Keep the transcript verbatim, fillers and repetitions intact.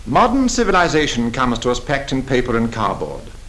Modern civilization comes to us packed in paper and cardboard.